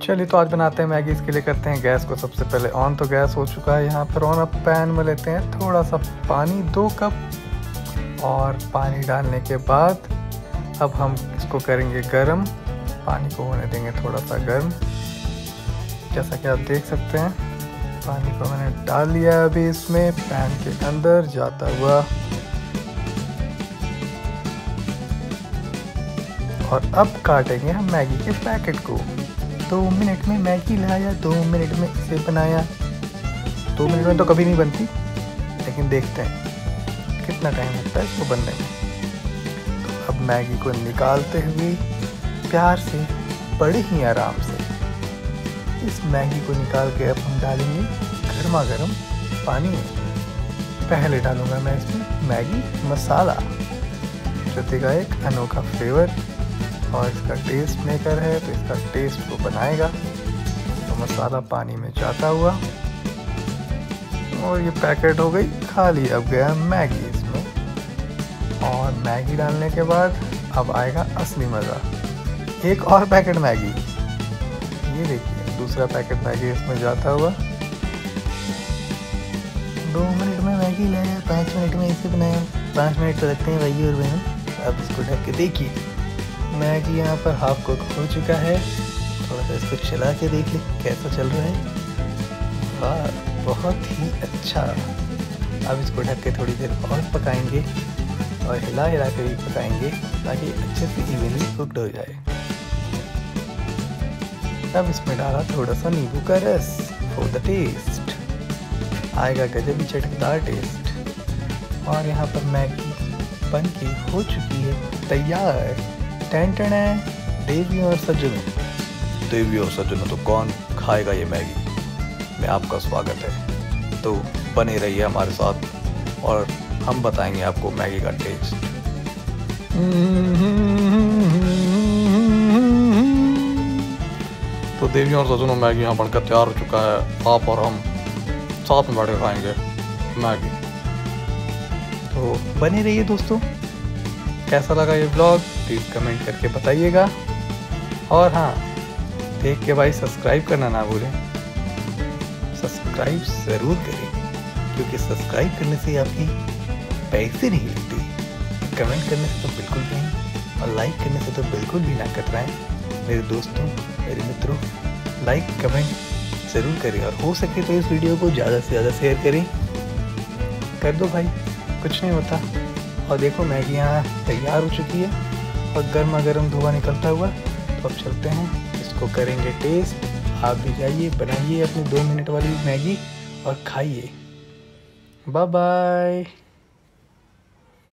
चलिए तो आज बनाते हैं मैगी। इसके लिए करते हैं गैस को सबसे पहले ऑन। तो गैस हो चुका है यहाँ पर ऑन। अब पैन में लेते हैं थोड़ा सा पानी, 2 कप। और पानी डालने के बाद अब हम इसको करेंगे गरम। पानी को होने देंगे थोड़ा सा गर्म। जैसा कि आप देख सकते हैं पानी को मैंने डाल लिया अभी इसमें पैन के अंदर जाता हुआ। और अब काटेंगे हम मैगी के पैकेट को। 2 मिनट में मैगी लाया, 2 मिनट में इसे बनाया। 2 मिनट में तो कभी नहीं बनती, लेकिन देखते हैं कितना टाइम लगता है इसको बनने में। तो अब मैगी को निकालते हुए प्यार से, बड़े ही आराम से इस मैगी को निकाल के अब हम डालेंगे गर्मा गर्म पानी में। पहले डालूंगा मैं इसमें मैगी मसाला, जो देगा एक अनोखा फ्लेवर और इसका टेस्ट मेकर है, तो इसका टेस्ट को बनाएगा। तो मसाला पानी में जाता हुआ और ये पैकेट हो गई खाली। अब गया मैगी इसमें, और मैगी डालने के बाद अब आएगा असली मज़ा। एक और पैकेट मैगी, ये देखिए दूसरा पैकेट मैगी इसमें जाता हुआ। 2 मिनट में मैगी लाया, 5 मिनट में इसे बनाया। 5 मिनट तो लगते हैं भाई और बहन। अब इसको ढक के देखिए मैगी यहाँ पर हाफ कुक हो चुका है। थोड़ा सा इसको चला के देख ले कैसा चल रहा है। वाह, बहुत ही अच्छा। अब इसको ढक के थोड़ी देर और पकाएंगे और हिला हिला कर ही पकाएंगे ताकि अच्छे से इवनली कुकड हो जाए। अब इसमें डाला थोड़ा सा नींबू का रस फॉर द टेस्ट, आएगा गजब ही चटकदार टेस्ट। और यहाँ पर मैगी बन के हो चुकी है तैयार। टेंटन है देवी और सज्जनों। देवी और सज्जनों तो कौन खाएगा ये मैगी में आपका स्वागत है। तो बने रहिए हमारे साथ और हम बताएंगे आपको मैगी का टेस्ट। तो देवी और सज्जनों मैगी यहाँ बनकर तैयार हो चुका है। आप और हम साथ में बैठ के खाएंगे मैगी। तो बने रहिए दोस्तों। कैसा लगा ये ब्लॉग प्लीज़ कमेंट करके बताइएगा। और हाँ, देख के भाई सब्सक्राइब करना ना भूलें। सब्सक्राइब ज़रूर करें, क्योंकि सब्सक्राइब करने से आपकी पैसे नहीं लगते। कमेंट करने से तो बिल्कुल नहीं, और लाइक करने से तो बिल्कुल भी ना कतराएं। मेरे दोस्तों, मेरे मित्रों, लाइक कमेंट ज़रूर करें, और हो सके तो इस वीडियो को ज़्यादा से ज़्यादा शेयर करें। कर दो भाई, कुछ नहीं होता। और देखो मैगी यहाँ तैयार हो चुकी है और गर्मा गर्म धुआं निकलता हुआ। तो अब चलते हैं, इसको करेंगे टेस्ट। आप भी जाइए, बनाइए अपनी 2 मिनट वाली मैगी और खाइए। Bye bye.